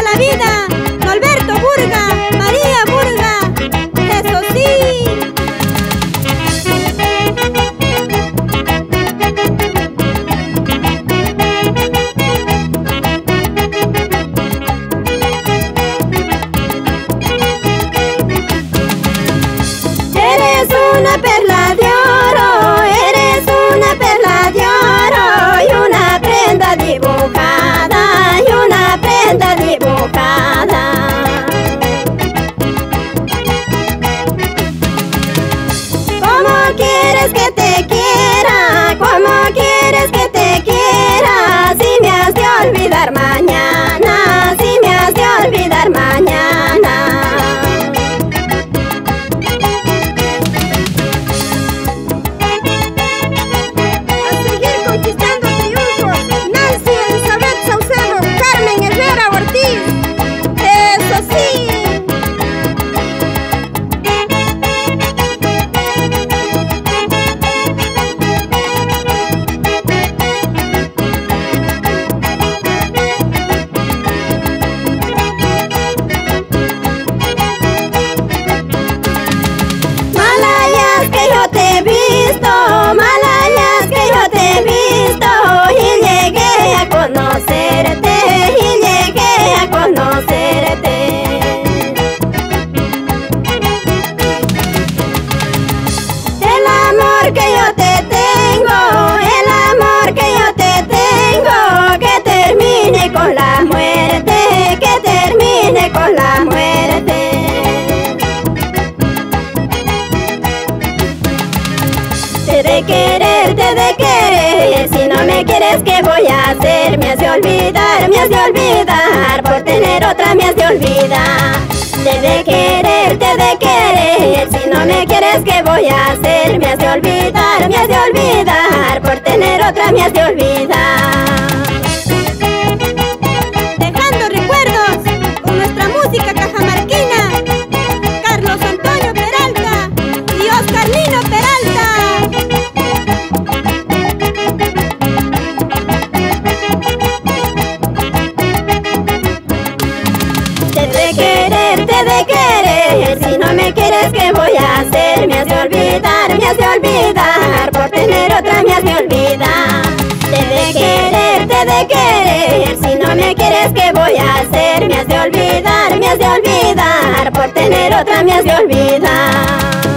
la vida, Norberto Burga, María Burga, eso sí. Eres una perla de oro, eres una perla de oro y una prenda dibujada, y una prenda dibujada. ¿Cómo quieres que te quiera? ¿Cómo quieres que te quiera? Si me has de olvidar mañana, si me has de olvidar mañana. Con la muerte, que termine con la muerte. Te de querer, si no me quieres, ¿qué voy a hacer? Me has de olvidar, por tener otra me has de olvidar. Te de querer, si no me quieres, ¿qué voy a hacer? Me has de olvidar, por tener otra me has de olvidar. Música cajamarquina, Carlos Antonio Peralta y Oscar Lino Peralta. Te de querer, si no me quieres, ¿qué voy a hacer? Me has de olvidar, por tener otra me has de olvidar. Te de querer, si no me quieres, ¿qué voy a hacer? Me has de olvidar, por tener otra me has de olvidar.